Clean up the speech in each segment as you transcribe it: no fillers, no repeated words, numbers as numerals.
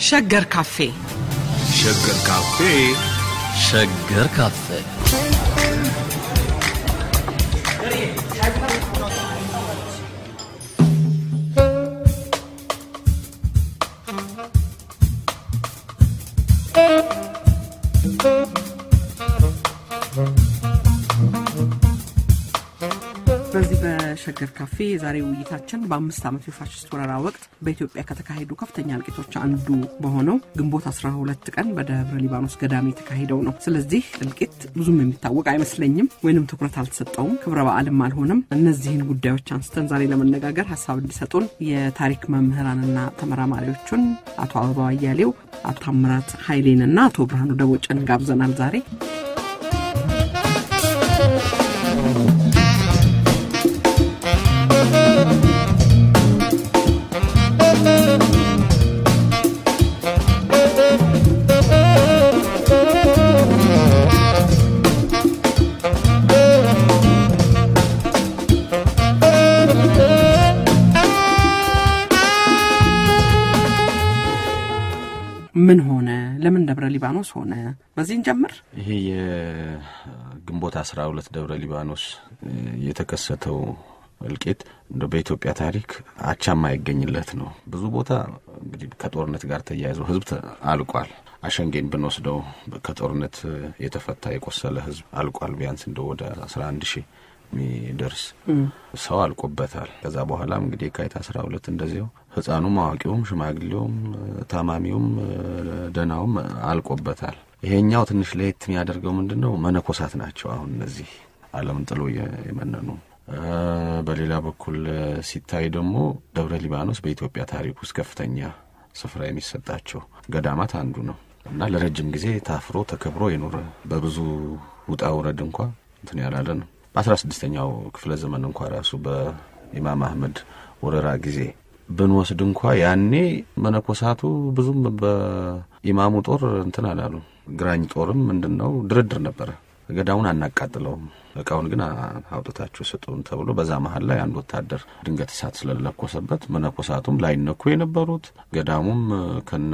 ሸገር ካፌ ሸገር ካፌ ሸገር ካፌ ሸገር ካፌ ዛሬ ውይይታችን በ5 ዓመት የፋሽስት ወረራ ወቅት በኢትዮጵያ ከተካሄዱ ከፍተኛ እልቂቶች አንዱ በሆነው ግንቦት 12 ቀን በደብረ ሊባኖስ ገዳም የተካሄደው ነው። ስለዚህ እልቂት ብዙም የሚታወቅ አይመስለኝም ወይንም ትኩረት አልተሰጠውም፣ ክብረ በዓልም አልሆነም። እነዚህን ጉዳዮች አንስተን ዛሬ ለመነጋገር ሐሳብ እንዲሰጡን የታሪክ መምህራንና ተመራማሪዎችን አቶ አበባው አያሌው፣ አቶ ታምራት ኃይሌንና አቶ ብርሃኑ ደቦጨን ጋብዘናል ዛሬ። ምን ሆነ? ለምን ደብረ ሊባኖስ ሆነ? በዚህን ጀምር። ይሄ የግንቦት 12 ደብረ ሊባኖስ የተከሰተው እልቂት እንደ በኢትዮጵያ ታሪክ አቻማ ይገኝለት ነው። ብዙ ቦታ እንግዲህ ከጦርነት ጋር ተያይዞ ህዝብ አልቋል። አሸንጌን ብንወስደው ከጦርነት የተፈታ የቆሰለ ህዝብ አልቋል። ቢያንስ ወደ 11000 ሚደርስ ሰው አልቆበታል። ከዛ በኋላ እንግዲህ ካይታ 12 እንደዚያው ህፃኑም አዋቂውም ሽማግሌውም ታማሚውም ደናውም አልቆበታል። ይሄኛው ትንሽ ለየት የሚያደርገው ምንድነው? መነኮሳት ናቸው አሁን እነዚህ ዓለም ጥሎ የመነኑ። በሌላ በኩል ሲታይ ደግሞ ደብረ ሊባኖስ በኢትዮጵያ ታሪክ ውስጥ ከፍተኛ ስፍራ የሚሰጣቸው ገዳማት አንዱ ነው እና ለረጅም ጊዜ ታፍሮ ተከብሮ የኖረ በብዙ ውጣ ውረድ እንኳን እንትን ያላለ ነው። በ16ኛው ክፍለ ዘመን እንኳን ራሱ በኢማም አህመድ ወረራ ጊዜ ብንወስድ እንኳን ያኔ መነኮሳቱ ብዙም በኢማሙ ጦር እንትን አላሉ። ግራኝ ጦርም ምንድነው ድርድር ነበር። ገዳውን አናቃጥለውም እቃውን ግን አውጥታችሁ ስጡን ተብሎ በዛ መሃል ላይ አንድ ወታደር ድንገት እሳት ስለለኮሰበት መነኮሳቱም ላይነኩ የነበሩት ገዳሙም ከነ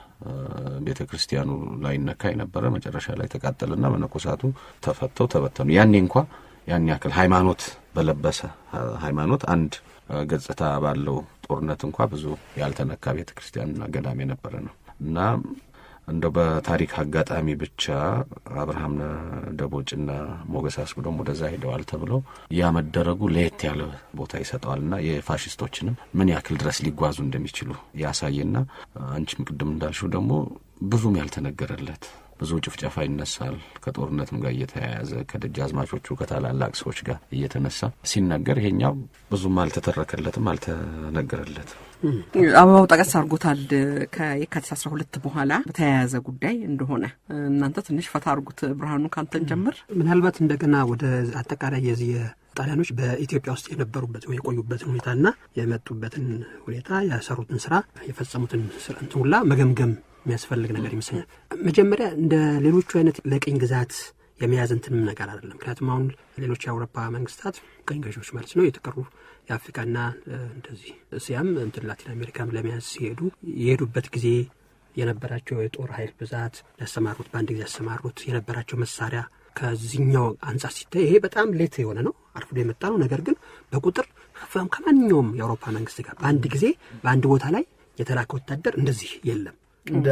ቤተክርስቲያኑ ላይነካ የነበረ መጨረሻ ላይ ተቃጠለና መነኮሳቱ ተፈተው ተበተኑ። ያኔ እንኳን ያን ያክል ሃይማኖት በለበሰ ሃይማኖት አንድ ገጽታ ባለው ጦርነት እንኳን ብዙ ያልተነካ ቤተክርስቲያንና ገዳም የነበረ ነው እና እንደው በታሪክ አጋጣሚ ብቻ አብርሃም ደቦጭና ሞገስ አስጉዶም ወደዛ ሄደዋል ተብሎ ያመደረጉ ለየት ያለ ቦታ ይሰጣልና የፋሽስቶችንም ምን ያክል ድረስ ሊጓዙ እንደሚችሉ ያሳየና አንቺም ቅድም እንዳልሽው ደግሞ ብዙም ያልተነገረለት ብዙ ጭፍጨፋ ይነሳል። ከጦርነትም ጋር እየተያያዘ ከደጃዝማቾቹ ከታላላቅ ሰዎች ጋር እየተነሳ ሲነገር ይሄኛው ብዙም አልተተረከለትም አልተነገረለትም። አበባው ጠቀስ አርጉታል ከየካቲት 12 በኋላ በተያያዘ ጉዳይ እንደሆነ እናንተ ትንሽ ፈታ አርጉት። ብርሃኑ ካንተን ጀምር። ምናልባት እንደገና ወደ አጠቃላይ የዚህ ጣሊያኖች በኢትዮጵያ ውስጥ የነበሩበት ወይ የቆዩበትን ሁኔታና የመጡበትን ሁኔታ ያሰሩትን ስራ የፈጸሙትን ስራ ሁላ መገምገም የሚያስፈልግ ነገር ይመስላል። መጀመሪያ እንደ ሌሎቹ አይነት ለቀኝ ግዛት የሚያዝ እንትንም ነገር አይደለም። ምክንያቱም አሁን ሌሎች የአውሮፓ መንግስታት ቀኝ ገዢዎች ማለት ነው የተቀሩ የአፍሪካና እንደዚህ እስያም እንትን ላቲን አሜሪካም ለሚያዝ ሲሄዱ የሄዱበት ጊዜ የነበራቸው የጦር ኃይል ብዛት ያሰማሩት በአንድ ጊዜ ያሰማሩት የነበራቸው መሳሪያ ከዚህኛው አንጻር ሲታይ ይሄ በጣም ሌት የሆነ ነው፣ አርፍዶ የመጣ ነው። ነገር ግን በቁጥር ከማንኛውም የአውሮፓ መንግስት ጋር በአንድ ጊዜ በአንድ ቦታ ላይ የተላከ ወታደር እንደዚህ የለም። እንደ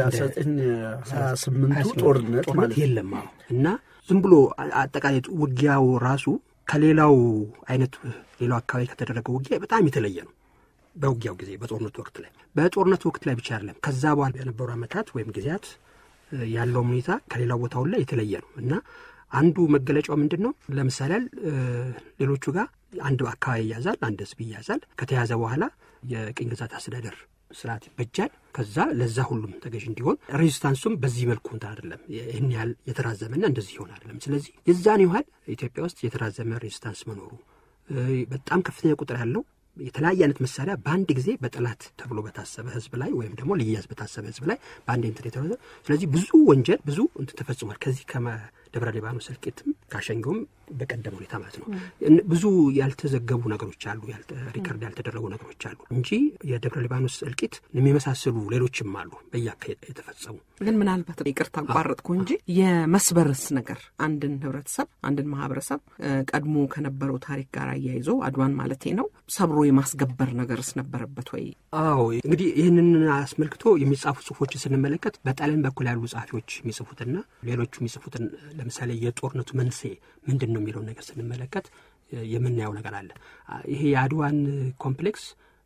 1928 ጦርነት ማለት የለም እና ዝም ብሎ አጠቃላይ ውጊያው ራሱ ከሌላው አይነት ሌላው አካባቢ ከተደረገው ውጊያ በጣም የተለየ ነው። በውጊያው ጊዜ በጦርነቱ ወቅት ላይ ብቻ አይደለም፣ ከዛ በኋላ የነበሩ አመታት ወይም ጊዜያት ያለው ሁኔታ ከሌላው ቦታው ላይ የተለየ ነው እና አንዱ መገለጫው ምንድነው? ለምሳሌ ሌሎቹ ጋር አንድ አካባቢ ያዛል፣ አንድ ህዝብ ያዛል። ከተያዘ በኋላ የቅኝ ግዛት አስተዳደር ስርዓት ይበጃል። ከዛ ለዛ ሁሉም ተገዥ እንዲሆን ሬዚስታንሱም በዚህ መልኩ እንትን አይደለም፣ ይሄን ያህል የተራዘመና እንደዚህ ይሆን አይደለም። ስለዚህ የዛን ያህል ኢትዮጵያ ውስጥ የተራዘመ ሬዚስታንስ መኖሩ በጣም ከፍተኛ ቁጥር ያለው የተለያየ አይነት መሳሪያ በአንድ ጊዜ በጠላት ተብሎ በታሰበ ህዝብ ላይ ወይም ደግሞ ሊያዝ በታሰበ ህዝብ ላይ በአንድ ኢንተር የተረዘ ስለዚህ ብዙ ወንጀል ብዙ እንትን ተፈጽሟል። ከዚህ ደብረ ሊባኖስ እልቂትም ካሸንጎም በቀደም ሁኔታ ማለት ነው ብዙ ያልተዘገቡ ነገሮች አሉ ሪከርድ ያልተደረጉ ነገሮች አሉ እንጂ የደብረ ሊባኖስ እልቂት የሚመሳሰሉ ሌሎችም አሉ በያካሄድ የተፈጸሙ ግን ምናልባት ይቅርታ አቋረጥኩ እንጂ የመስበርስ ነገር አንድን ህብረተሰብ አንድን ማህበረሰብ ቀድሞ ከነበረው ታሪክ ጋር አያይዞ አድዋን ማለቴ ነው ሰብሮ የማስገበር ነገርስ ነበረበት ወይ? አዎ እንግዲህ ይህንን አስመልክቶ የሚጻፉ ጽሁፎችን ስንመለከት በጣሊያን በኩል ያሉ ጻፊዎች የሚጽፉትና ሌሎቹ የሚጽፉትን ለምሳሌ የጦርነቱ መንስኤ ምንድን ነው የሚለውን ነገር ስንመለከት የምናየው ነገር አለ። ይሄ የአድዋን ኮምፕሌክስ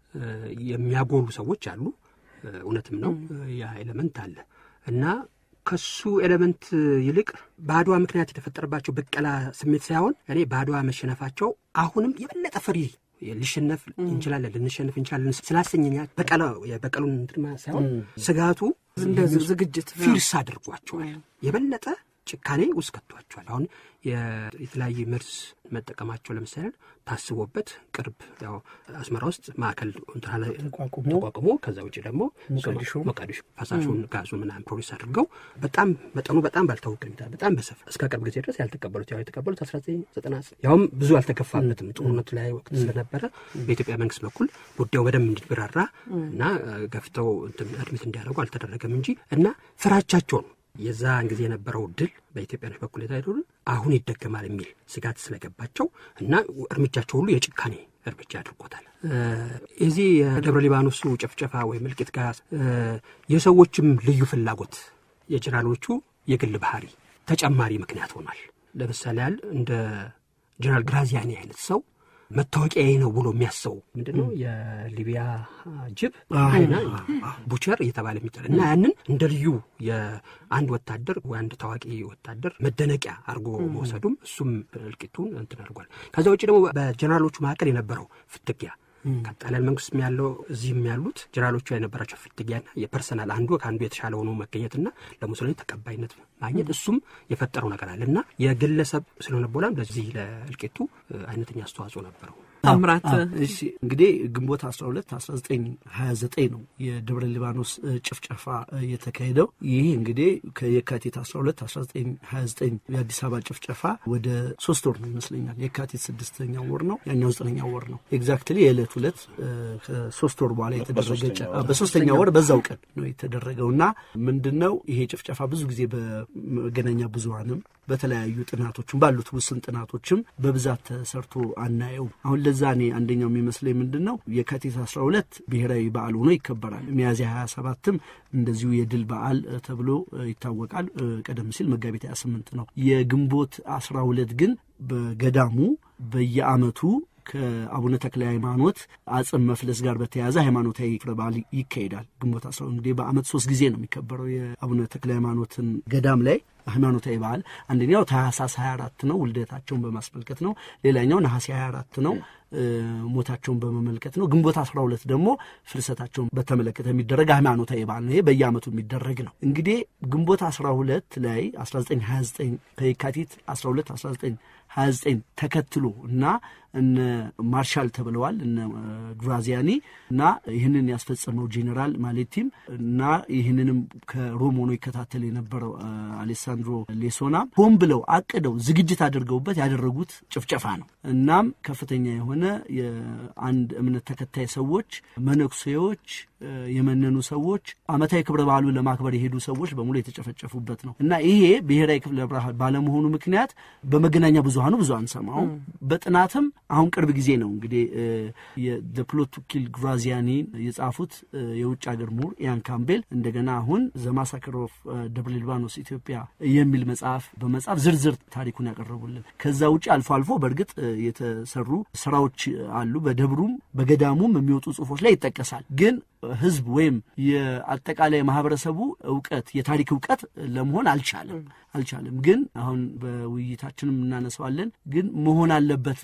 የሚያጎሉ ሰዎች አሉ እውነትም ነው ያ ኤሌመንት አለ እና ከሱ ኤሌመንት ይልቅ በአድዋ ምክንያት የተፈጠረባቸው በቀላ ስሜት ሳይሆን እኔ በአድዋ መሸነፋቸው አሁንም የበለጠ ፍሪ ልንሸነፍ እንችላለን ልንሸነፍ እንችላለን ስላሰኘኛ በቀሉን እንትማ ሳይሆን ስጋቱ እንደዚህ ዝግጅት ፊርስ አድርጓቸዋል የበለጠ ጭካኔ ውስጥ ከቷቸዋል። አሁን የተለያየ መርዝ መጠቀማቸው ለምሳሌ ታስቦበት ቅርብ ያው አስመራ ውስጥ ማዕከል ተቋቁሞ ከዛ ውጪ ደግሞ መቃዲሾ ፈሳሹን ጋዙ ምናምን ፕሮዲስ አድርገው በጣም መጠኑ በጣም ባልታወቀ ሁኔታ በጣም በሰፋ እስከ ቅርብ ጊዜ ድረስ ያልተቀበሉት 1990 ያውም ብዙ አልተከፋበትም ጦርነቱ ላይ ወቅት ስለነበረ በኢትዮጵያ መንግስት በኩል ጉዳዩ በደንብ እንዲብራራ እና ገፍተው አድሚት እንዲያደርጉ አልተደረገም እንጂ እና ፍራቻቸው የዛን ጊዜ የነበረው ድል በኢትዮጵያኖች በኩል የታየው አሁን ይደገማል የሚል ስጋት ስለገባቸው እና እርምጃቸው ሁሉ የጭካኔ እርምጃ አድርጎታል። እዚህ የደብረ ሊባኖስ ጭፍጨፋ ወይ እልቂት ጋር የሰዎችም ልዩ ፍላጎት የጀነራሎቹ የግል ባህሪ ተጨማሪ ምክንያት ሆኗል። ለምሳሌ እንደ ጀነራል ግራዚያኒ አይነት ሰው መታወቂያ ነው ብሎ የሚያስበው ምንድነው የሊቢያ ጅብ አይና ቡቸር እየተባለ የሚጠራ እና ያንን እንደ ልዩ የአንድ ወታደር ወይ አንድ ታዋቂ ወታደር መደነቂያ አድርጎ መውሰዱም እሱም እልቂቱን እንትን አድርጓል። ከዛ ውጪ ደግሞ በጀነራሎቹ መካከል የነበረው ፍትጊያ ከጣሊያን መንግስት ያለው እዚህም ያሉት ጀነራሎቹ የነበራቸው ፍትጊያና የፐርሰናል አንዱ ከአንዱ የተሻለ ሆኖ መገኘትና ለሙሶሊኒ ተቀባይነት ማግኘት እሱም የፈጠረው ነገር አለና የግለሰብ ስለሆነ ቦላም ለዚህ ለእልቂቱ አይነተኛ አስተዋጽኦ ነበረው። አምራት እሺ እንግዲህ ግንቦት 12 1929 ነው የደብረ ሊባኖስ ጭፍጨፋ የተካሄደው። ይሄ እንግዲህ ከየካቲት 12 1929 የአዲስ አበባ ጭፍጨፋ ወደ 3 ወር ነው ይመስለኛል። የካቲት 6ኛው ወር ነው ያኛው 9ኛው ወር ነው ኤግዛክትሊ የዕለት ሁለት ከ3 ወር በኋላ የተደረገ በ3ኛው ወር በዛው ቀን ነው የተደረገውና ምንድነው ይሄ ጭፍጨፋ ብዙ ጊዜ በመገናኛ ብዙሃንም በተለያዩ ጥናቶችም ባሉት ውስን ጥናቶችም በብዛት ተሰርቶ አናየው። አሁን ለዛኔ አንደኛው የሚመስለኝ ምንድነው የካቲት 12 ብሔራዊ በዓል ሆኖ ይከበራል። ሚያዝያ 27ም እንደዚሁ የድል በዓል ተብሎ ይታወቃል። ቀደም ሲል መጋቢት 28 ነው። የግንቦት 12 ግን በገዳሙ በየዓመቱ ከአቡነ ተክለ ሃይማኖት አጽም መፍለስ ጋር በተያያዘ ሃይማኖታዊ በዓል ይካሄዳል። ግንቦት 12 እንግዲህ በአመት 3 ጊዜ ነው የሚከበረው የአቡነ ተክለ ሃይማኖትን ገዳም ላይ ሃይማኖታዊ በዓል። አንደኛው ታህሳስ 24 ነው ውልደታቸውን በማስመልከት ነው። ሌላኛው ነሐሴ 24 ነው ሞታቸውን በመመልከት ነው። ግንቦት 12 ደግሞ ፍልሰታቸውን በተመለከተ የሚደረግ ሃይማኖታዊ በዓል ነው። ይሄ በየዓመቱ የሚደረግ ነው። እንግዲህ ግንቦት 12 ላይ 1929 ከየካቲት 12 1929 ተከትሎ እና እነ ማርሻል ተብለዋል እነ ግራዚያኒ እና ይህንን ያስፈጸመው ጄኔራል ማሌቲም እና ይህንንም ከሮም ሆኖ ይከታተል የነበረው አሌሳንድሮ ሌሶና ሆን ብለው አቅደው ዝግጅት አድርገውበት ያደረጉት ጭፍጨፋ ነው። እናም ከፍተኛ የሆነ የአንድ እምነት ተከታይ ሰዎች መነኩሴዎች የመነኑ ሰዎች አመታዊ ክብረ በዓሉን ለማክበር የሄዱ ሰዎች በሙሉ የተጨፈጨፉበት ነው እና ይሄ ብሔራዊ ክብረ በዓል ባለመሆኑ ምክንያት በመገናኛ ብዙሃኑ ብዙ አንሰማው። በጥናትም አሁን ቅርብ ጊዜ ነው እንግዲህ the plot to kill Graziani የጻፉት የውጭ ሀገር ምሁር ኢያን ካምቤል እንደገና አሁን the massacre of ደብረ ሊባኖስ ኢትዮጵያ የሚል መጽሐፍ በመጻፍ ዝርዝር ታሪኩን ያቀርቡልን። ከዛ ውጪ አልፎ አልፎ በእርግጥ የተሰሩ ስራዎች አሉ። በደብሩም በገዳሙም የሚወጡ ጽሁፎች ላይ ይጠቀሳል። ግን ህዝብ ወይም የአጠቃላይ ማህበረሰቡ ዕውቀት የታሪክ ዕውቀት ለመሆን አልቻለም። ግን አሁን በውይይታችንም እናነሳዋለን። ግን መሆን አለበት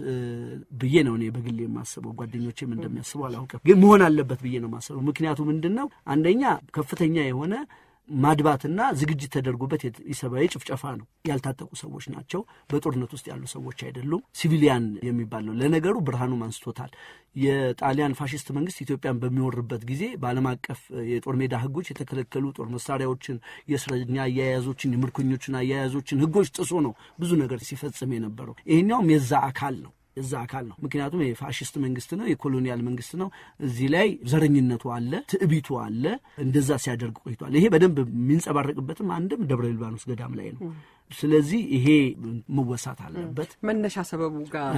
ብዬ ነው እኔ በግሌ የማስበው። ጓደኞቼም እንደሚያስቡ አላውቅም። ግን መሆን አለበት ብዬ ነው የማስበው። ምክንያቱም ምንድነው አንደኛ ከፍተኛ የሆነ ማድባትና ዝግጅት ተደርጎበት የሰብአዊ ጭፍጨፋ ነው። ያልታጠቁ ሰዎች ናቸው። በጦርነት ውስጥ ያሉ ሰዎች አይደሉም። ሲቪሊያን የሚባል ነው። ለነገሩ ብርሃኑ አንስቶታል። የጣሊያን ፋሽስት መንግስት ኢትዮጵያን በሚወርበት ጊዜ በዓለም አቀፍ የጦር ሜዳ ህጎች የተከለከሉ ጦር መሳሪያዎችን፣ የእስረኛ አያያዞችን፣ የምርኮኞችን አያያዞችን ህጎች ጥሶ ነው ብዙ ነገር ሲፈጽም የነበረው። ይሄኛውም የዛ አካል ነው። ምክንያቱም የፋሽስት መንግስት ነው፣ የኮሎኒያል መንግስት ነው። እዚህ ላይ ዘረኝነቱ አለ፣ ትዕቢቱ አለ። እንደዛ ሲያደርግ ቆይቷል። ይሄ በደንብ የሚንጸባረቅበትም አንድም ደብረ ሊባኖስ ገዳም ላይ ነው። ስለዚህ ይሄ መወሳት አለበት። መነሻ ሰበቡ ጋር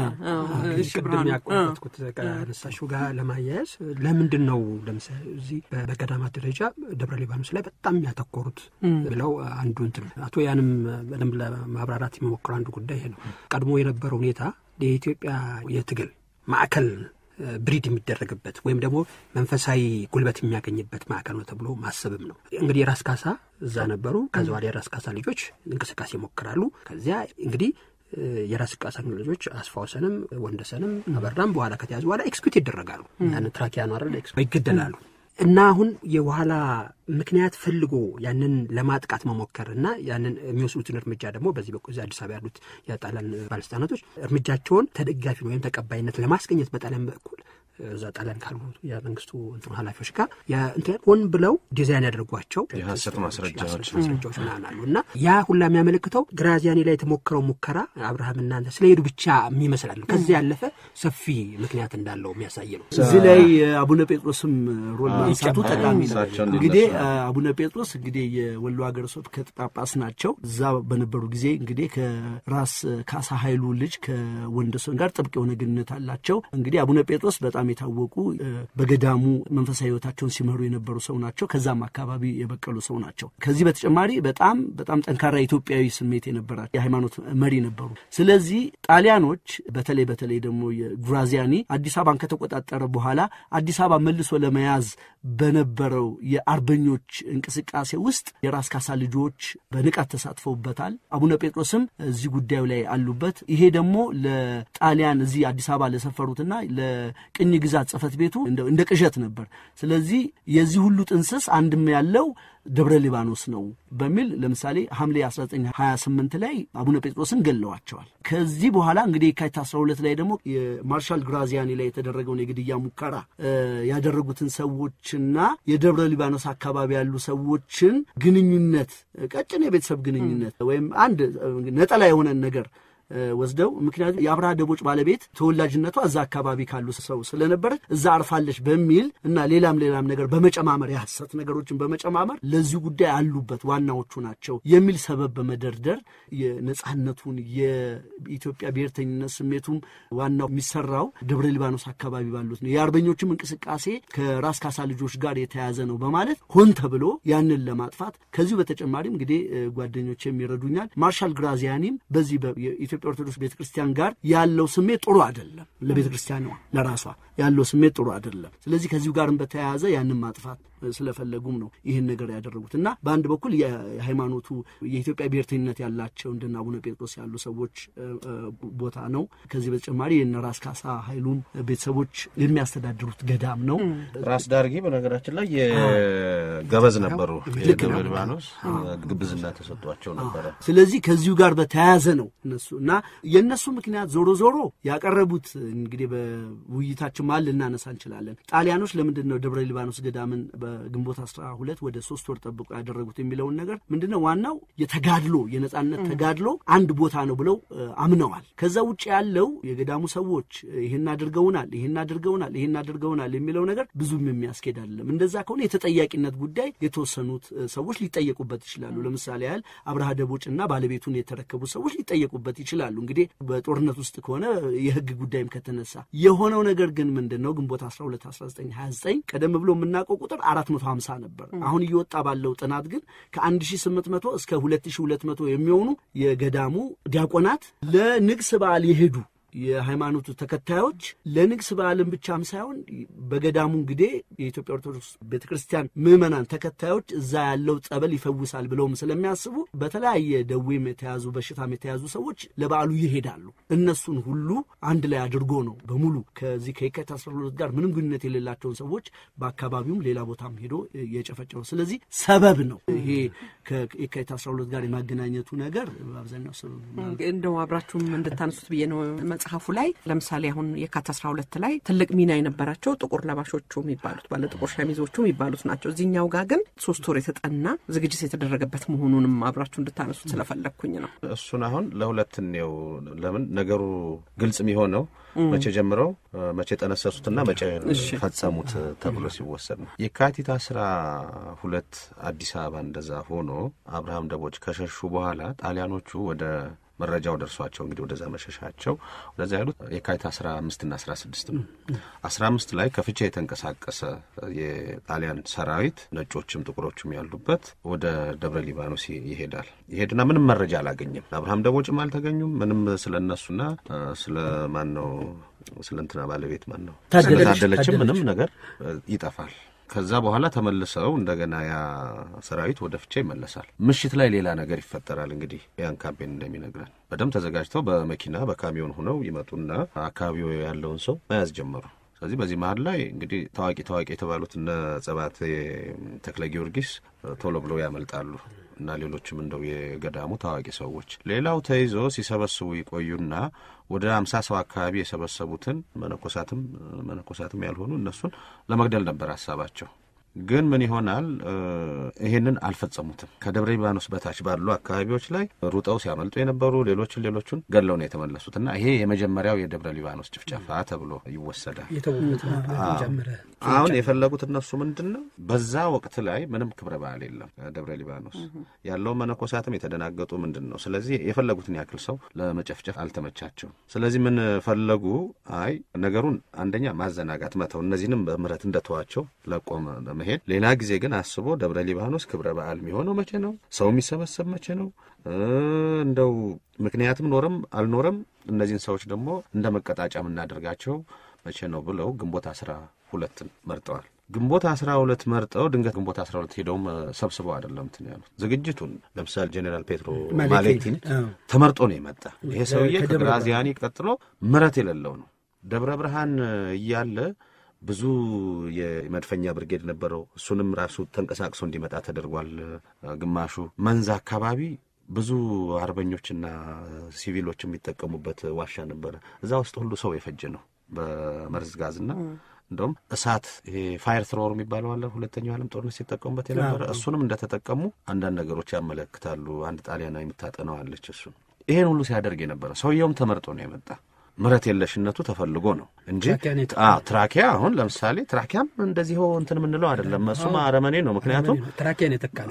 ቅድም ያቋረጥኩት ከነሳሽው ጋር ለማያያዝ ለምንድን ነው ለምሳሌ እዚህ በገዳማት ደረጃ ደብረ ሊባኖስ ላይ በጣም ያተኮሩት ብለው አንዱ እንትን አቶ ያንም በደንብ ለማብራራት የሚሞክረው አንዱ ጉዳይ ይሄ ነው። ቀድሞ የነበረው ሁኔታ የኢትዮጵያ የትግል ማዕከል ብሪድ የሚደረግበት ወይም ደግሞ መንፈሳዊ ጉልበት የሚያገኝበት ማዕከል ነው ተብሎ ማሰብም ነው። እንግዲህ የራስ ካሳ እዛ ነበሩ። ከዛ ወዲያ የራስ ካሳ ልጆች እንቅስቃሴ ይሞክራሉ። ከዚያ እንግዲህ የራስ ካሳ ልጆች አስፋውሰንም ወንደሰንም አበራም በኋላ ከተያዙ በኋላ ኤክስኪዩት ይደረጋሉ። ያን ትራኪያኑ አይደል ይገደላሉ። እና አሁን የኋላ ምክንያት ፈልጎ ያንን ለማጥቃት መሞከርና ያንን የሚወስዱትን እርምጃ ደግሞ በዚህ በኩል አዲስ አበባ ያሉት የጣሊያን ባለስልጣናቶች እርምጃቸውን ተደጋፊ ነው ወይም ተቀባይነት ለማስገኘት በጣሊያን በኩል እዛ ጣሊያን ካሉ የመንግስቱ እንትን ኃላፊዎች ጋር እንትን ሆን ብለው ዲዛይን ያደርጓቸው የሐሰት ማስረጃዎች ምናምን አሉ። እና ያ ሁላ የሚያመለክተው ግራዚያኒ ላይ የተሞከረው ሙከራ አብርሃምና ስለሄዱ ብቻ የሚመስላል። ከዚህ ያለፈ ሰፊ ምክንያት እንዳለው የሚያሳይ ነው። እዚህ ላይ አቡነ ጴጥሮስም ሮል ማንሳቱ ጠቃሚ ነው። እንግዲህ አቡነ ጴጥሮስ እንግዲህ የወሎ ሀገረ ስብከት ጳጳስ ናቸው። እዛ በነበሩ ጊዜ እንግዲህ ከራስ ካሳ ኃይሉ ልጅ ከወንደሰን ጋር ጥብቅ የሆነ ግንኙነት አላቸው። እንግዲህ አቡነ ጴጥሮስ በጣም የታወቁ በገዳሙ መንፈሳዊ ህይወታቸውን ሲመሩ የነበሩ ሰው ናቸው። ከዛም አካባቢ የበቀሉ ሰው ናቸው። ከዚህ በተጨማሪ በጣም ጠንካራ ኢትዮጵያዊ ስሜት የነበራቸው የሃይማኖት መሪ ነበሩ። ስለዚህ ጣሊያኖች በተለይ ደግሞ የግራዚያኒ አዲስ አበባን ከተቆጣጠረ በኋላ አዲስ አበባ መልሶ ለመያዝ በነበረው የአርበኞች እንቅስቃሴ ውስጥ የራስ ካሳ ልጆች በንቃት ተሳትፈውበታል። አቡነ ጴጥሮስም እዚህ ጉዳዩ ላይ አሉበት። ይሄ ደግሞ ለጣሊያን እዚህ አዲስ አበባ ለሰፈሩትና ለቅኝ ግዛት ጽፈት ቤቱ እንደ ቅዠት ነበር። ስለዚህ የዚህ ሁሉ ጥንስስ አንድም ያለው ደብረ ሊባኖስ ነው በሚል ለምሳሌ ሐምሌ 1928 ላይ አቡነ ጴጥሮስን ገለዋቸዋል። ከዚህ በኋላ እንግዲህ የካቲት 12 ላይ ደግሞ የማርሻል ግራዚያኒ ላይ የተደረገውን የግድያ ሙከራ ያደረጉትን ሰዎችና የደብረ ሊባኖስ አካባቢ ያሉ ሰዎችን ግንኙነት ቀጭን የቤተሰብ ግንኙነት ወይም አንድ ነጠላ የሆነ ነገር ወስደው ምክንያቱም የአብርሃ ደቦጭ ባለቤት ተወላጅነቷ እዛ አካባቢ ካሉ ሰው ስለነበረ እዛ አርፋለች በሚል እና ሌላም ነገር በመጨማመር ያሐሰት ነገሮችን በመጨማመር ለዚህ ጉዳይ አሉበት ዋናዎቹ ናቸው የሚል ሰበብ በመደርደር የነጻነቱን የኢትዮጵያ ብሔርተኝነት ስሜቱም ዋናው የሚሰራው ደብረ ሊባኖስ አካባቢ ባሉት ነው። የአርበኞችም እንቅስቃሴ ከራስ ካሳ ልጆች ጋር የተያዘ ነው በማለት ሆን ተብሎ ያንን ለማጥፋት ከዚሁ በተጨማሪም እንግዲህ ጓደኞች የሚረዱኛል ማርሻል ግራዚያኒም በዚህ የኢትዮጵያ ኦርቶዶክስ ቤተክርስቲያን ጋር ያለው ስሜት ጥሩ አይደለም። ለቤተክርስቲያኗ ለራሷ ያለው ስሜት ጥሩ አይደለም። ስለዚህ ከዚሁ ጋርም በተያያዘ ያንን ማጥፋት ስለፈለጉም ነው ይህን ነገር ያደረጉትና በአንድ በኩል የሃይማኖቱ የኢትዮጵያ ብሔርተኝነት ያላቸው እንደና አቡነ ጴጥሮስ ያሉ ሰዎች ቦታ ነው። ከዚህ በተጨማሪ የራስ ካሳ ኃይሉም ቤተሰቦች የሚያስተዳድሩት ገዳም ነው። ራስ ዳርጌ በነገራችን ላይ የገበዝ ነበሩ። የደብረ ሊባኖስ ግብዝና ተሰጥቷቸው ነበር። ስለዚህ ከዚሁ ጋር በተያያዘ ነው እነሱና የነሱ ምክንያት ዞሮ ያቀረቡት እንግዲህ በውይይታችን ማል ልናነሳ እንችላለን። ጣሊያኖች ለምንድን ነው ደብረ ሊባኖስ ገዳምን ግንቦት 12 ወደ 3 ወር ጠብቆ ያደረጉት የሚለውን ነገር ምንድነው ዋናው የተጋድሎ የነጻነት ተጋድሎ አንድ ቦታ ነው ብለው አምነዋል። ከዛ ውጪ ያለው የገዳሙ ሰዎች ይሄን አድርገውናል የሚለው ነገር ብዙም የሚያስኬድ አይደለም። እንደዛ ከሆነ የተጠያቂነት ጉዳይ የተወሰኑት ሰዎች ሊጠየቁበት ይችላሉ። ለምሳሌ ያህል አብርሃ ደቦጭና ባለቤቱን የተረከቡ ሰዎች ሊጠየቁበት ይችላሉ። እንግዲህ በጦርነት ውስጥ ከሆነ የህግ ጉዳይም ከተነሳ የሆነው ነገር ግን ምንድነው ግንቦት 12 1929 ቀደም ብሎ የምናውቀው ቁጥር 450 ነበር። አሁን እየወጣ ባለው ጥናት ግን ከ1800 እስከ 2200 የሚሆኑ የገዳሙ ዲያቆናት ለንግስ በዓል የሄዱ የሃይማኖቱ ተከታዮች ለንግስ በዓልን ብቻም ሳይሆን በገዳሙ እንግዲህ የኢትዮጵያ ኦርቶዶክስ ቤተክርስቲያን ምዕመናን ተከታዮች እዛ ያለው ጸበል ይፈውሳል ብለውም ስለሚያስቡ በተለያየ ደዌም የተያዙ በሽታም የተያዙ ሰዎች ለበዓሉ ይሄዳሉ። እነሱን ሁሉ አንድ ላይ አድርጎ ነው በሙሉ ከዚህ ከየካቲት 12 ጋር ምንም ግንኙነት የሌላቸውን ሰዎች በአካባቢውም ሌላ ቦታም ሄዶ የጨፈጨፈው። ስለዚህ ሰበብ ነው ይሄ ከየካቲት 12 ጋር የማገናኘቱ ነገር በአብዛኛው ሰበብ ነው። እንደው አብራችሁም እንድታነሱት ብዬ ነው። መጽሐፉ ላይ ለምሳሌ አሁን የካቲት 12 ላይ ትልቅ ሚና የነበራቸው ጥቁር ለባሾቹ የሚባሉት ባለ ጥቁር ሸሚዞቹ የሚባሉት ናቸው። እዚህኛው ጋር ግን 3 ወር የተጠና ዝግጅት የተደረገበት መሆኑንም አብራችሁ እንድታነሱት ስለፈለኩኝ ነው። እሱን አሁን ለሁለት ነው። ለምን ነገሩ ግልጽ የሚሆነው መቼ ጀምረው መቼ ተነሰሱትና መቼ ፈጸሙት ተብሎ ሲወሰድ ነው። የካቲት 12 አዲስ አበባ እንደዛ ሆኖ አብርሃም ደቦጭ ከሸሹ በኋላ ጣሊያኖቹ ወደ መረጃው ደርሷቸው እንግዲህ ወደዛ መሸሻቸው ወደዛ ያሉት የካቲት 15 እና 16 ነው። 15 ላይ ከፍቼ የተንቀሳቀሰ የጣሊያን ሰራዊት ነጮችም ጥቁሮችም ያሉበት ወደ ደብረ ሊባኖስ ይሄድና ምንም መረጃ አላገኘም። አብርሃም ደቦጭም አልተገኙም። ምንም ስለነሱና ስለማን ነው ስለንትና ባለቤት ማን ነው ታደለችም ምንም ነገር ይጠፋል። ከዛ በኋላ ተመልሰው እንደገና ያ ሰራዊት ወደ ፍቼ ይመለሳል። ምሽት ላይ ሌላ ነገር ይፈጠራል። እንግዲህ ያን ካምፔን እንደሚነግረን በደም ተዘጋጅተው በመኪና በካሚዮን ሆነው ይመጡና አካባቢው ያለውን ሰው መያዝ ጀመሩ። ስለዚህ በዚህ መሀል ላይ እንግዲህ ታዋቂ የተባሉት እነ ጸባቴ ተክለ ጊዮርጊስ ቶሎ ብለው ያመልጣሉ እና ሌሎችም እንደው የገዳሙ ታዋቂ ሰዎች ሌላው ተይዞ ሲሰበስቡ ይቆዩና ወደ 50 ሰው አካባቢ የሰበሰቡትን መነኮሳትም ያልሆኑ እነሱን ለመግደል ነበር ሐሳባቸው። ግን ምን ይሆናል ይሄንን አልፈጸሙትም። ከደብረ ሊባኖስ በታች ባሉ አካባቢዎች ላይ ሩጠው ሲያመልጡ የነበሩ ሌሎችን ገለው ነው የተመለሱትና ይሄ የመጀመሪያው የደብረ ሊባኖስ ጭፍጨፋ ተብሎ ይወሰዳል። አሁን የፈለጉት እነሱ ምንድነው በዛ ወቅት ላይ ምንም ክብረ በዓል የለም ደብረ ሊባኖስ ያለው መነኮሳትም የተደናገጡ ምንድነው። ስለዚህ የፈለጉትን ያክል ሰው ለመጨፍጨፍ አልተመቻቸው። ስለዚህ ምን ፈለጉ? አይ ነገሩን አንደኛ ማዘናጋት መተው እነዚህንም በምህረት እንደተዋቸው ለቆመ መሄድ። ሌላ ጊዜ ግን አስቦ ደብረ ሊባኖስ ክብረ በዓል የሚሆነው መቼ ነው? ሰው የሚሰበሰብ መቼ ነው? እንደው ምክንያቱም ኖረም አልኖረም እነዚህን ሰዎች ደግሞ እንደ መቀጣጫ የምናደርጋቸው መቼ ነው ብለው ግንቦት 12 መርጠዋል። ግንቦት 12 መርጠው ድንገት ግንቦት 12 ሄደውም ሰብስበው አይደለም እንትን ያሉት። ዝግጅቱን ለምሳሌ ጄኔራል ፔትሮ ማሌቲን ተመርጦ ነው የመጣ። ይሄ ሰውዬ ከግራዚያኒ ቀጥሎ ምረት የሌለው ነው። ደብረ ብርሃን እያለ ብዙ የመድፈኛ ብርጌድ ነበረው። እሱንም ራሱ ተንቀሳቅሶ እንዲመጣ ተደርጓል። ግማሹ መንዛ አካባቢ ብዙ አርበኞችና ሲቪሎች የሚጠቀሙበት ዋሻ ነበር። እዛ ውስጥ ሁሉ ሰው የፈጀ ነው በመርዝ ጋዝና እንደውም እሳት ይሄ ፋየር ትሮወር የሚባለው አለ ሁለተኛው ዓለም ጦርነት ሲጠቀሙበት የነበረ እሱንም እንደተጠቀሙ አንዳንድ ነገሮች ያመለክታሉ። አንድ ጣሊያናዊ የምታጠናው አለች። እሱ ይሄን ሁሉ ሲያደርግ የነበረ ሰውየውም ተመርጦ ነው የመጣ። ምረት የለሽነቱ ተፈልጎ ነው እንጂ ትራኪያ አሁን ለምሳሌ ትራኪያም እንደዚህ እንትን ምንለው አይደለም። እሱማ አረመኔ ነው። ምክንያቱም ትራኪያን የተካለ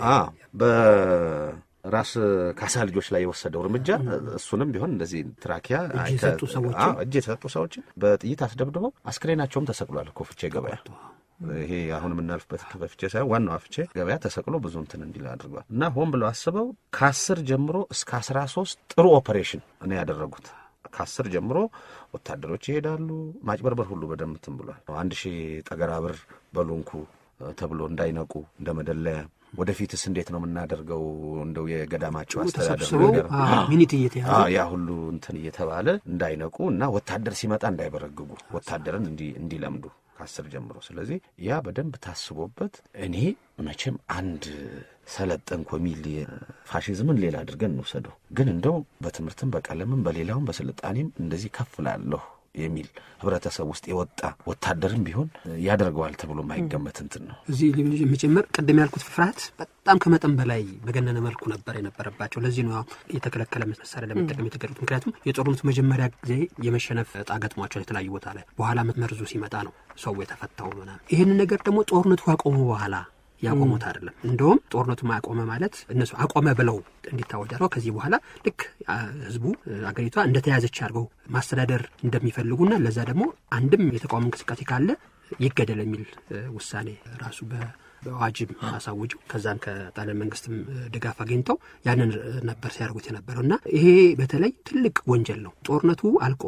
በራስ ካሳ ልጆች ላይ የወሰደው እርምጃ እሱንም ቢሆን እንደዚህ ትራኪያ እጅ የሰጡ ሰዎችን በጥይት አስደብድበው አስክሬናቸውም ተሰቅሏል እኮ ፍቼ ገበያ። ይሄ አሁን የምናልፍበት በፍቼ ሳይሆን ዋናው ፍቼ ገበያ ተሰቅሎ ብዙ እንትን እንዲል አድርጓል። እና ሆን ብለው አስበው ከ10 ጀምሮ እስከ 13 ጥሩ ኦፐሬሽን ነው ያደረጉት። ከ10 ጀምሮ ወታደሮች ይሄዳሉ። ማጭበርበር ሁሉ በደም እንትን ብሏል። 1000 ጠገራ ብር በሉንኩ ተብሎ እንዳይነቁ እንደመደለያ ወደፊትስ እንዴት ነው የምናደርገው እንደው የገዳማቸው አስተዳደር ነገር ሚኒት እየተያዘ ያ ሁሉ እንትን እየተባለ እንዳይነቁ እና ወታደር ሲመጣ እንዳይበረግጉ ወታደርን እንዲለምዱ ከ10 ጀምሮ። ስለዚህ ያ በደንብ ታስቦበት እኔ መቼም አንድ ሰለጠንኩ የሚል ፋሺዝምን ሌላ አድርገን እንወሰደው፣ ግን እንደው በትምህርትም በቀለምም በሌላውም በስልጣኔም እንደዚህ ከፍላለሁ የሚል ህብረተሰብ ውስጥ የወጣ ወታደርም ቢሆን ያደርገዋል ተብሎ ማይገመት እንትን ነው። እዚህ ልጅ መጨመር ቀደም ያልኩት ፍርሃት በጣም ከመጠን በላይ በገነነ መልኩ ነበር የነበረባቸው። ለዚህ ነው የተከለከለ መሳሪያ ለመጠቀም የተገደዱት። ምክንያቱም የጦርነቱ መጀመሪያ ጊዜ የመሸነፍ ዕጣ ገጥሟቸው የተለያዩ ቦታ ላይ በኋላ መርዙ ሲመጣ ነው ሰው የተፈታው ምናምን። ይሄን ነገር ደግሞ ጦርነቱ አቆመ በኋላ ያቆሙት አይደለም። እንደውም ጦርነቱ ማቆመ ማለት እነሱ አቆመ ብለው እንዲታወጅ አድርገው ከዚህ በኋላ ልክ ህዝቡ አገሪቷ እንደተያዘች አድርገው ማስተዳደር እንደሚፈልጉና ለዛ ደግሞ አንድም የተቃውሞ እንቅስቃሴ ካለ ይገደል የሚል ውሳኔ ራሱ በዋጅብ አሳውጁ። ከዛም ከጣሊያን መንግስትም ድጋፍ አግኝተው ያንን ነበር ሲያደርጉት የነበረውና ይሄ በተለይ ትልቅ ወንጀል ነው። ጦርነቱ አልቆመም።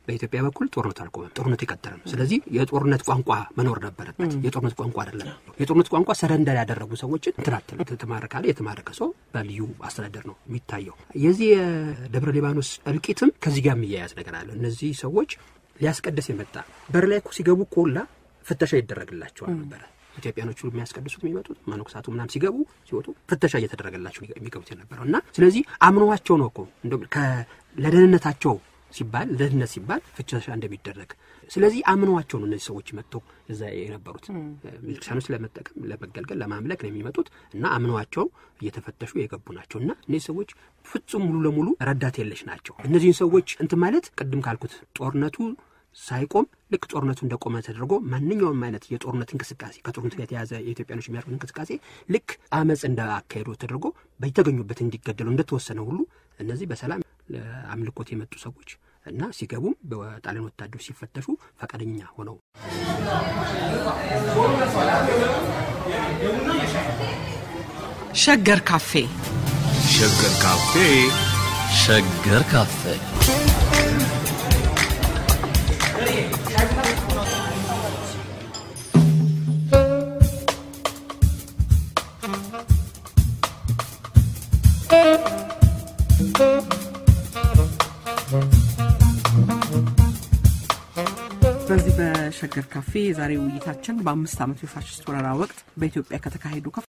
በኢትዮጵያ በኩል ጦርነቱ አልቆመም። ጦርነቱ ይቀጥላል ነው። ስለዚህ የጦርነት ቋንቋ መኖር ነበረበት። የጦርነት ቋንቋ አይደለም። የጦርነት ቋንቋ ሰረንደር ያደረጉ ሰዎችን እንትናተለ ተማረካለ የተማረከ ሰው በልዩ አስተዳደር ነው የሚታየው። የዚህ ደብረ ሊባኖስ እልቂትም ከዚህ ጋር የሚያያዝ ነገር አለ። እነዚህ ሰዎች ሊያስቀድስ የመጣ በር ላይ ሲገቡ ኮላ ፍተሻ ይደረግላቸዋል ነበር። ኢትዮጵያኖቹ የሚያስቀድሱት የሚመጡት መነኮሳቱ ምናም ሲገቡ ሲወጡ ፍተሻ እየተደረገላቸው የሚገቡት የነበረውና ስለዚህ አምኗቸው ነው እኮ ለደህንነታቸው ሲባል ለደህንነት ሲባል ፍተሻ እንደሚደረግ ስለዚህ አምኗቸው ነው እነዚህ ሰዎች መጥተው እዛ የነበሩት ቤተክርስቲያኖች ለመጠቀም ለመገልገል ለማምለክ ነው የሚመጡት እና አምኗቸው እየተፈተሹ የገቡ ናቸውና እነዚህ ሰዎች ፍጹም ሙሉ ለሙሉ ረዳት የለሽ ናቸው። እነዚህ ሰዎች እንትን ማለት ቅድም ካልኩት ጦርነቱ ሳይቆም ልክ ጦርነቱ እንደቆመ ተደርጎ ማንኛውም አይነት የጦርነት እንቅስቃሴ ከጦርነቱ ጋር የተያዘ የኢትዮጵያኖች የሚያደርጉት እንቅስቃሴ ልክ አመጽ እንዳካሄዱ ተደርጎ በተገኙበት እንዲገደሉ እንደተወሰነ ሁሉ እነዚህ በሰላም ለአምልኮት የመጡ ሰዎች እና ሲገቡም በጣሊያን ወታደሮች ሲፈተሹ ፈቃደኛ ሆነው ሸገር ካፌ ሸገር ካፌ ሸገር ካፌ በዚህ በሸገር ካፌ ዛሬ ውይይታችን በ5 ዓመት የፋሽስት ወረራ ወቅት በኢትዮጵያ ከተካሄዱ